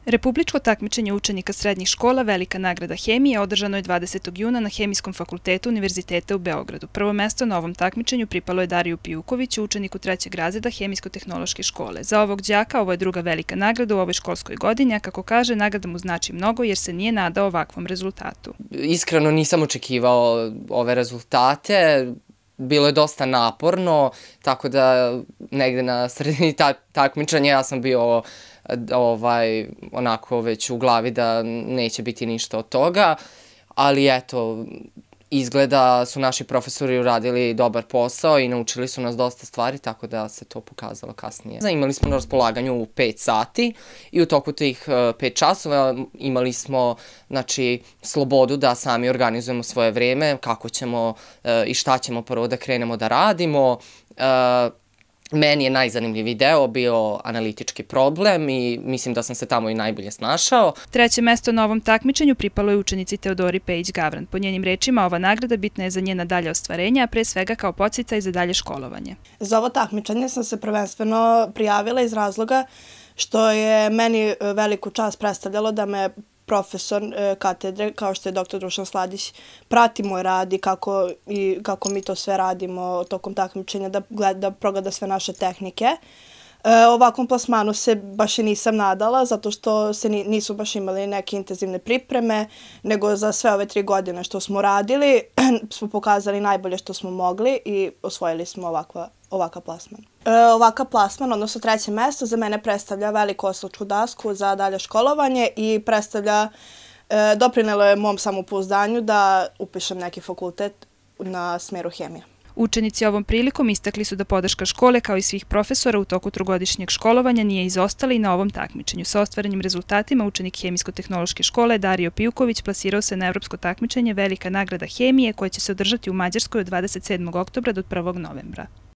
Republičko takmičenje učenika srednjih škola Velika nagrada hemije održano je 20. juna na Hemijskom fakultetu Univerziteta u Beogradu. Prvo mesto na ovom takmičenju pripalo je Dariju Pijukoviću, učeniku 3. razreda Hemijsko-tehnološke škole. Za ovog đaka ovo je druga velika nagrada u ovoj školskoj godini, a kako kaže, nagrada mu znači mnogo jer se nije nadao ovakvom rezultatu. Iskreno nisam očekivao ove rezultate. Bilo je dosta naporno, tako da negde na sredini takmičenja ja sam bio onako već u glavi da neće biti ništa od toga, ali eto, izgleda su naši profesori uradili dobar posao i naučili su nas dosta stvari, tako da se to pokazalo kasnije. Imali smo na raspolaganju 5 sati i u toku tih 5 časova imali smo slobodu da sami organizujemo svoje vreme, kako ćemo i šta ćemo prvo da krenemo da radimo. Meni je najzanimljiviji deo bio analitički problem i mislim da sam se tamo i najbolje snašao. Treće mesto na ovom takmičenju pripalo je učenici Teodori Pejić-Gavran. Po njenim rečima, ova nagrada bitna je za njena dalja ostvarenja, a pre svega kao podsticaj za dalje školovanje. Za ovo takmičenje sam se prvenstveno prijavila iz razloga što je meni veliku čast predstavljalo da me profesor katedre, kao što je dr. Dušan Sladić, prati moj rad i kako mi to sve radimo tokom takmičenja, da progleda sve naše tehnike. Ovakvom plasmanu se baš i nisam nadala, zato što se nisu baš imali neke intenzivne pripreme, nego za sve ove 3 godine što smo radili, smo pokazali najbolje što smo mogli i osvojili smo ovakav plasman. Ovakav plasman, odnosno treće mesto, za mene predstavlja veliku osločku dasku za dalje školovanje i doprinelo je mom samopouzdanju da upišem neki fakultet na smeru hemija. Učenici ovom prilikom istakli su da podrška škole kao i svih profesora u toku trogodišnjeg školovanja nije izostala i na ovom takmičenju. Sa ostvarenim rezultatima učenik Hemijsko-tehnološke škole Dario Pijuković plasirao se na evropsko takmičenje Velika nagrada hemije koje će se održati u Mađarskoj od 27. oktobra do 1. novembra.